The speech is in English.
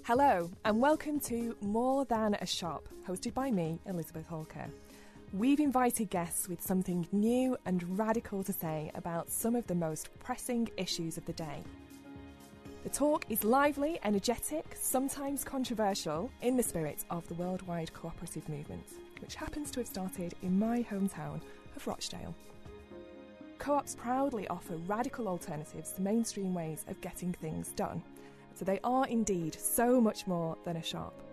Hello, and welcome to More Than a Shop, hosted by me, Elizabeth Hawker. We've invited guests with something new and radical to say about some of the most pressing issues of the day. The talk is lively, energetic, sometimes controversial, in the spirit of the worldwide cooperative movement, which happens to have started in my hometown of Rochdale. Co-ops proudly offer radical alternatives to mainstream ways of getting things done. So they are indeed so much more than a shop.